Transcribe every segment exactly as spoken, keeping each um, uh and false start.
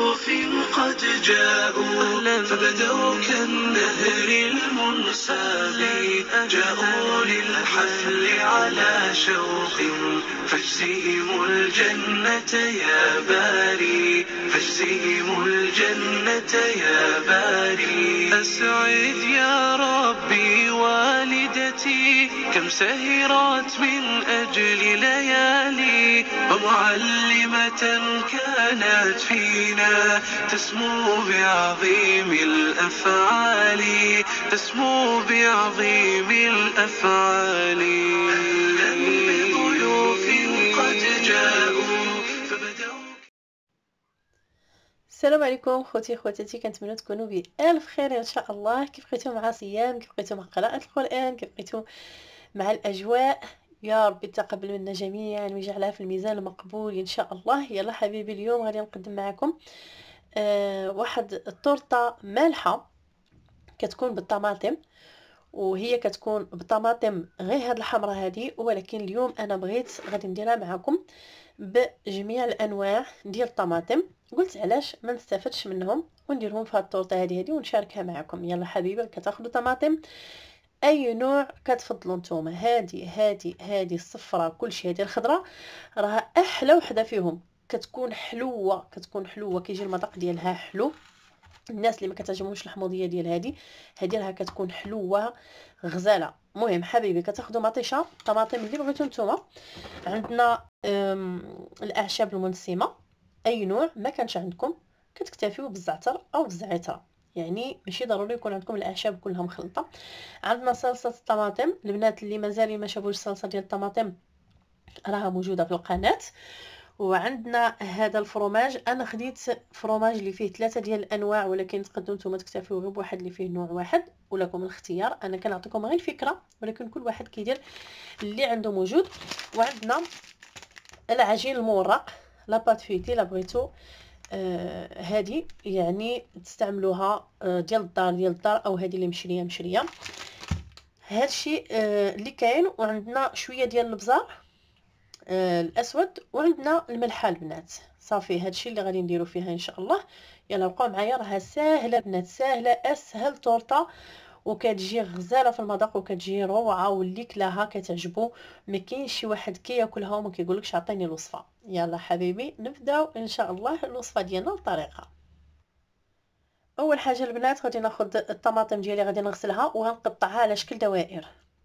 ضيوف قد جاءوا فبدوا كالنهر المنساب، جاءوا للحفل على شوق فاجزهم الجنة يا باري، فاجزهم الجنة يا باري. أسعد يا ربي والدتي كم سهرت من أجل ليالي، ومعلمة كانت فينا تسمو بعظيم الأفعال، تسمو بعظيم الأفعال. أهلا بضيوف قد جاءوا فبدأوا. السلام عليكم خوتي خواتاتي، كنتمنى تكونوا بألف خير ان شاء الله. كيف بقيتوا مع صيام، كيف بقيتوا مع قراءة القرآن، كيف بقيتوا مع الأجواء؟ يا ربي تقبل منا جميعا ويجعلها في الميزان المقبول ان شاء الله. يلا حبيبي، اليوم غادي نقدم معكم آه واحد التورته مالحه كتكون بالطماطم، وهي كتكون بالطماطم غير هاد الحمراء هذه، ولكن اليوم انا بغيت غادي نديرها معكم بجميع الانواع ديال الطماطم. قلت علاش ما نستفدش منهم ونديرهم في هاد التورته هذه هذه ونشاركها معكم. يلا حبيبي، كتاخذوا طماطم اي نوع كتفضلوا نتوما، هادي هادي هادي الصفراء كلشي، هادي الخضراء راها احلى وحده فيهم، كتكون حلوه كتكون حلوه كيجي المذاق ديالها حلو. الناس اللي ما كتعجبهمش الحموضيه ديال هادي هادي راها كتكون حلوه غزاله. المهم حبيبي، كتاخذوا مطيشه الطماطم اللي بغيتو نتوما. عندنا الاعشاب المنسمه اي نوع ما كانش عندكم كتكتفيو بالزعتر او بالزعتره، يعني ماشي ضروري يكون عندكم الاعشاب كلها مخلطه. عندنا صلصه الطماطم، البنات اللي مازال ما شافوش الصلصه ديال الطماطم راها موجوده في القناه. وعندنا هذا الفرماج، انا خديت فرماج اللي فيه ثلاثه ديال الانواع، ولكن تقدروا نتوما تكتفيو غير بواحد اللي فيه نوع واحد ولكم الاختيار. انا كنعطيكم غير الفكره، ولكن كل واحد كيدير اللي عنده موجود. وعندنا العجين المورق، لا بات فيتي لا بغيتو آه هذه يعني تستعملوها آه ديال الدار ديال الدار او هذه اللي مشريه مشريه. هادشي آه اللي كاين. وعندنا شويه ديال البزار آه الاسود، وعندنا الملحه البنات. صافي هادشي اللي غادي نديرو فيها ان شاء الله. يلا بقاو معايا، راها ساهله بنات، ساهله اسهل طورطه، وكتجي غزاله في المذاق وكتجي روعه، واللي كلاها كتعجبو. ما كاينش شي واحد كياكلها وما كيقولكش عطيني الوصفه. يلا حبيبي نبداو ان شاء الله الوصفه ديالنا بالطريقه. اول حاجه البنات غادي ناخذ الطماطم ديالي، غادي نغسلها وغنقطعها على شكل دوائر.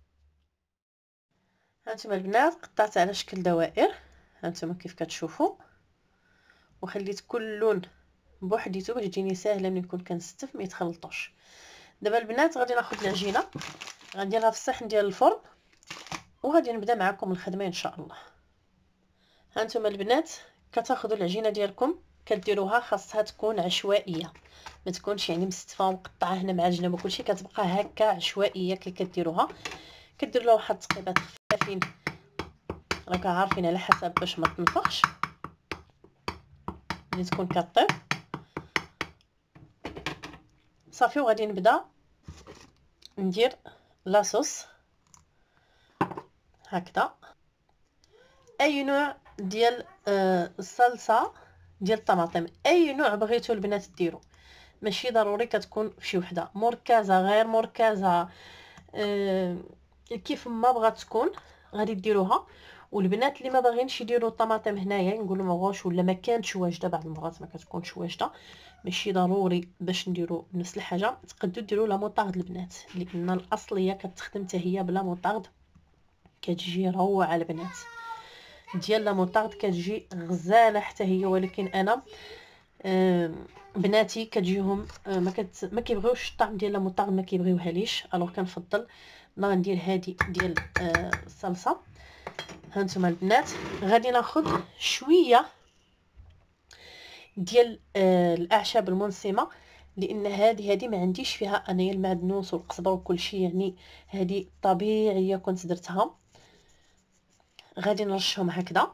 هانتوما البنات قطعت على شكل دوائر، هانتوما كيف كتشوفوا، وخليت كل لون بوحديتو باش تجيني ساهله ملي نكون كنستف ما يتخلطوش. دابا البنات غادي ناخذ العجينه، غنديرها في الصحن ديال الفرن، وغادي نبدا معكم الخدمه ان شاء الله. هانتوما البنات كتاخذوا العجينه ديالكم كديروها، خاصها تكون عشوائيه، ما تكونش يعني مستفه ومقطعه هنا مع الجناب وكلشي، كتبقى هكا عشوائيه كي كديروها. كديروا لها واحد التقيبات خفافين راك عارفين على حسب باش ما تنفخش ملي تكون كطيب. صافي وغادي نبدا ندير لاصوص هكذا. اي نوع ديال آه الصلصه ديال الطماطم، اي نوع بغيتو البنات ديروا، ماشي ضروري كتكون فشي وحده، مركزه غير مركزه آه كيف ما بغات تكون غادي ديروها. والبنات اللي ما باغينش يديروا الطماطم هنايا نقولوا ما بغاوش ولا ما كانتش واجده، بعض المرات ما كتكونش واجده، ماشي ضروري باش نديروا نفس الحاجه. تقدروا ديروا لا موطارد البنات، لان الاصليه كتخدم حتى هي بلا موطارد كتجي روعه البنات. ديال لا موطارد كتجي غزاله حتى هي، ولكن انا آه بناتي كتجيهم آه ما كت ما كيبغيوش الطعم ديال لا موطارد، ما كيبغيوها ليش، الوغ كنفضل ندير هذه ديال آه الصلصه. هانتوما البنات غادي ناخذ شويه ديال آه الاعشاب المنسمه، لان هذه هذه ما عنديش فيها انايا المعدنوس والقزبر وكل شيء، يعني هذه طبيعيه كنت درتها. غادي نرشهم هكذا،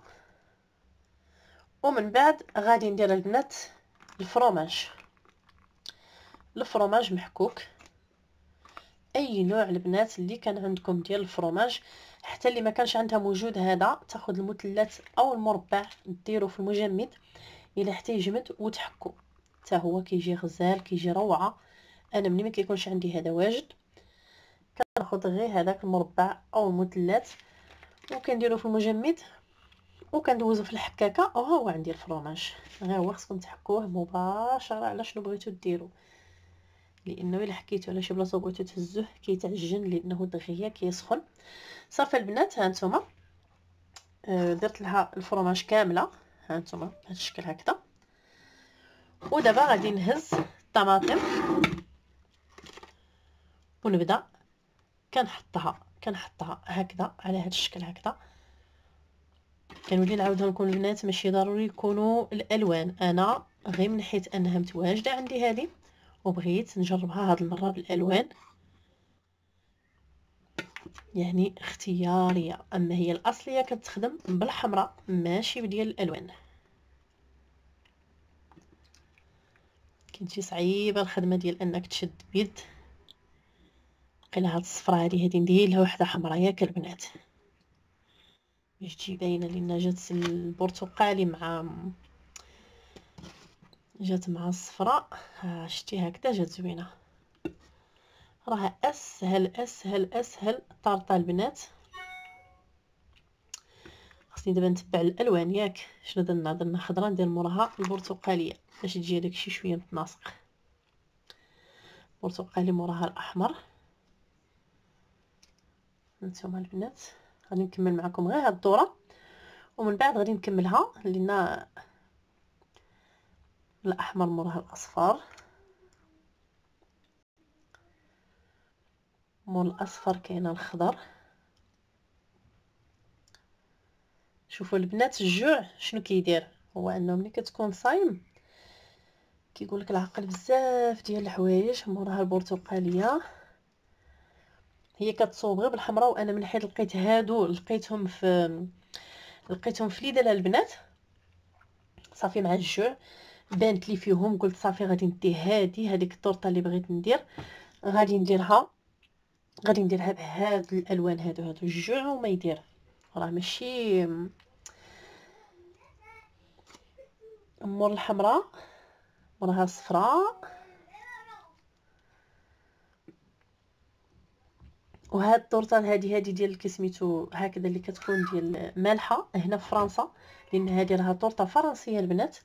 ومن بعد غادي ندير البنات الفرomage الفرomage محكوك، اي نوع البنات اللي كان عندكم ديال الفرomage. حتى اللي ما كانش عندها موجود هذا تاخذ المثلث او المربع ديروا في المجمد الى حتى يجمد وتحكوا. حتى هو كيجي غزال، كيجي روعه. انا ملي ما كيكونش عندي هذا واجد كناخذ غير هذاك المربع او المثلث وكنديرو في المجمد وكندوزو في الحكاكه، وها هو عندي الفرماج. غير هو خصكم تحكوه مباشره على شنو بغيتو ديروا، لانه الا حكيتو على شي بلاصه بغيتو تهزوه كيتعجن لانه دغيا كيسخن. صافي البنات، ها نتوما آه درت لها الفرماج كامله، ها نتوما بهذا الشكل هكذا. ودابا غادي نهز الطماطم ونبدا كنحطها كنحطها هكذا على هذا الشكل هكذا. كنولي نعاودها لكم البنات، ماشي ضروري يكونوا الالوان، انا غير من حيث انها متواجده عندي هذه وبغيت نجربها هاد المره بالالوان، يعني اختياريه. اما هي الاصليه كتخدم بالحمراء ماشي بديال الالوان. كنتي صعيبه الخدمه ديال انك تشد بيد. قيل هاد الصفراء هذه هذه ندير لها وحده حمراء ياك البنات باش تجي باينه، لان جات البرتقالي مع جات مع الصفراء. ها شتي هكذا جات زوينه. راه اسهل اسهل اسهل طارطه البنات. خصني دابا نتبع الالوان ياك، شنو درنا درنا خضره ندير موراها البرتقاليه باش تجي داكشي شويه متناسق. برتقالي موراها الاحمر. نتوما البنات غادي نكمل معكم غير هاد الدوره ومن بعد غادي نكملها لان الاحمر موراها الاصفر، مول الاصفر كاين الخضر. شوفوا البنات الجوع شنو كيدير، هو انه ملي كتكون صايم كيقول لك العقل بزاف ديال الحوايج. موراها البرتقاليه هي كتصوب غير بالحمراء، وانا من حيت لقيت هادو لقيتهم في لقيتهم في ليدل البنات صافي مع الجوع بانت لي فيهم، قلت صافي غادي ندي هادي هذيك الطورطه اللي بغيت ندير غادي نديرها غادي نديرها بهاد الالوان هادو هادو الجوع وما يدير. راه ماشي مور الحمراء موراها الصفراء. وهاد الطورطه هذه هذه ديال كسميتو هكذا اللي كتكون ديال مالحه هنا في فرنسا، لان هذه راها طورطه فرنسيه البنات.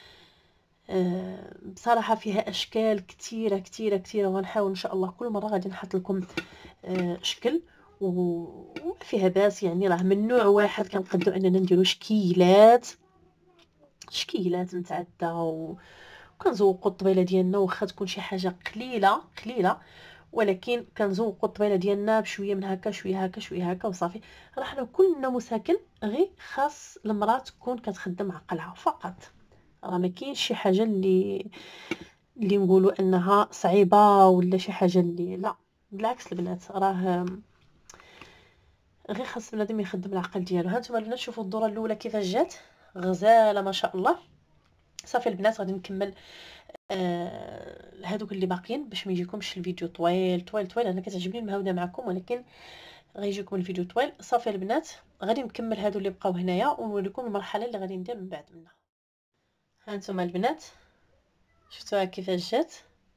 أه بصراحه فيها اشكال كثيره كثيره كثيره، وغنحاول ان شاء الله كل مره غادي نحط لكم أه شكل وما فيها باس. يعني راه من نوع واحد كنقدروا اننا نديروا شكيلات شكيلات متعدده وكنزوقوا الطبيله ديالنا، واخا تكون شي حاجه قليله قليله ولكن كنزوقوا الطبيله ديالنا بشويه من هكا شويه هكا شويه هكا وصافي. راه حنا كلنا مساكن، غير خاص المراه تكون كتخدم عقلها فقط. راه ما كاينش شي حاجه اللي اللي نقولوا انها صعيبه ولا شي حاجه اللي لا، بالعكس البنات راه غير خاص بنادم يخدم العقل ديالو. ها نتوما البنات شوفوا الدوره الاولى كيفاش جات غزاله ما شاء الله. صافي البنات غادي نكمل آه هادوك اللي باقيين باش ما يجيكمش الفيديو طويل طويل طويل. انا كتعجبني المهوده معكم ولكن غيجيكم الفيديو طويل. صافي البنات غادي نكمل هادو اللي بقاو هنايا ونوريكم المرحله اللي غادي ندير من بعد منها. ها نتوما البنات شفتوها كيفاش جات.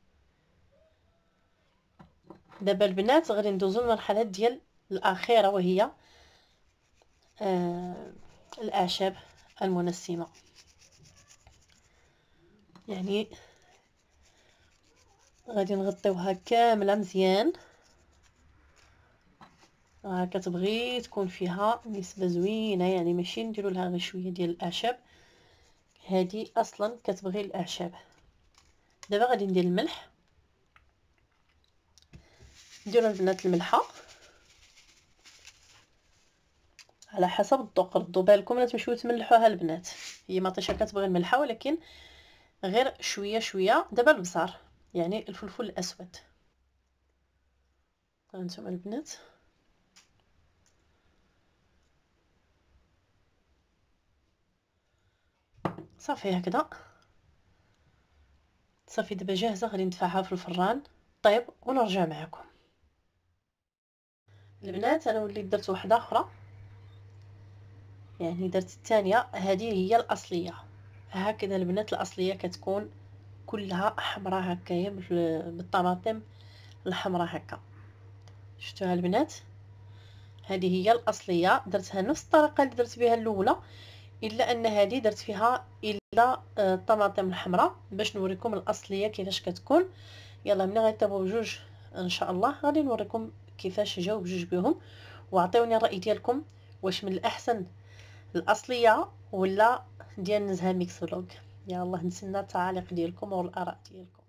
دابا البنات غادي ندوزو للمرحله ديال الاخيره وهي آه الاعشاب المنسمه. يعني غادي نغطيوها كامله مزيان. راه كتبغي تكون فيها نسبه زوينه، يعني ماشي نديرو لها غير شويه ديال الاعشاب، هذه اصلا كتبغي الاعشاب. دابا غادي ندير الملح. نديرو البنات الملحه على حسب الذوق، ردوا بالكم لا تمشيو تملحوها البنات. هي مطيشه كتبغي الملحه ولكن غير شويه شويه. دابا البصار يعني الفلفل الاسود. هانتوما البنات صافي هكذا. صافي دابا جاهزه، غادي ندفعها في الفران طيب ونرجع معكم. البنات انا وليت درت واحده اخرى، يعني درت الثانيه، هذه هي الاصليه. هكذا البنات الاصليه كتكون كلها حمراء هكايا بالطماطم الحمراء هكا. شفتوها البنات؟ هذه هي الاصليه، درتها نفس الطريقه اللي درت بها الاولى، الا ان هذه درت فيها الا الطماطم الحمراء باش نوريكم الاصليه كيفاش كتكون. يلا ملي غيطيبوا بجوج ان شاء الله غادي نوريكم كيفاش جاوا بجوج بهم، وعطيوني الراي ديالكم واش من الاحسن الاصليه ولا ديال نزهه ميكسولوج. يلا نتسنى التعاليق ديالكم والاراء ديالكم.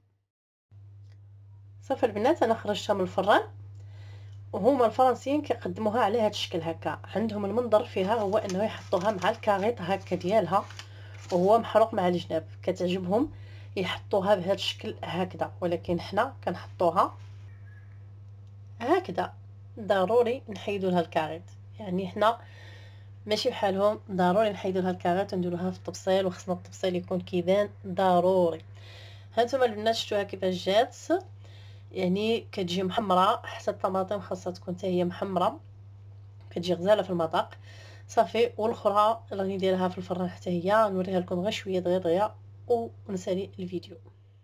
صافي البنات انا خرجتها من الفران، وهما الفرنسيين كيقدموها على هذا الشكل هكا. عندهم المنظر فيها هو انه يحطوها مع الكاغيط هكا ديالها وهو محروق مع الجناب، كتعجبهم يحطوها بهذا الشكل هكذا، ولكن حنا كنحطوها هكذا. ضروري نحيدوا لها الكاغيط، يعني حنا ماشي بحالهم، ضروري نحيدوا لها الكاغيط ونديروها في الطبسيل، وخصنا الطبسيل يكون كيبان ضروري. هانتوما البنات شفتوها كيفاش جات، يعني كتجي محمره، حتى الطماطم خاصها تكون حتى هي محمره، كتجي غزاله في المذاق. صافي والاخرى راني نديرها في الفران حتى هي، نوريها لكم غير شويه دغيا دغيا ونسالي الفيديو.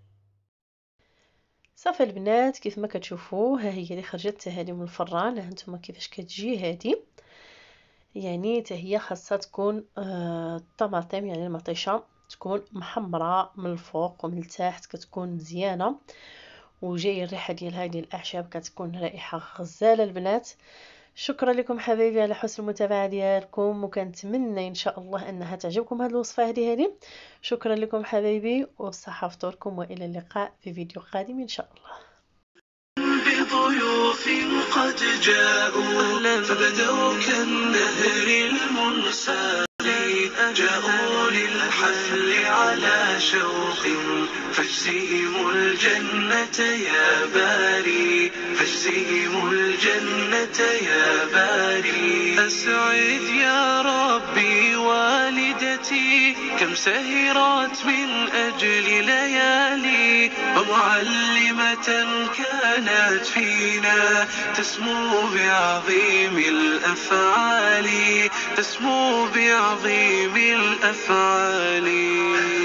صافي البنات كيف ما كتشوفوا ها هي اللي خرجت هذه من الفران. ها انتم كيفاش كتجي هذه، يعني حتى هي خاصها تكون آه الطماطم يعني المطيشه تكون محمره من الفوق ومن التحت، كتكون مزيانه وجاي الريحه ديالها ديال الاعشاب كتكون رائحه غزاله البنات. شكرا لكم حبايبي على حسن المتابعه ديالكم، وكنتمنى ان شاء الله انها تعجبكم هذه الوصفه هذه هذه شكرا لكم حبايبي، وبصحه فطوركم، والى اللقاء في فيديو قادم ان شاء الله. بضيوف قد جاءوا فبدوا كالنهر المنساب، جاءوا للحفل على شوق فاجزهم الجنة يا باري، فاجزهم الجنة يا باري. أسعد يا ربي والدتي كم سهرت من أجل ليالي، ومعلمة كانت فينا تسمو بعظيم الأفعال، تسمو بعظيم الأفعال.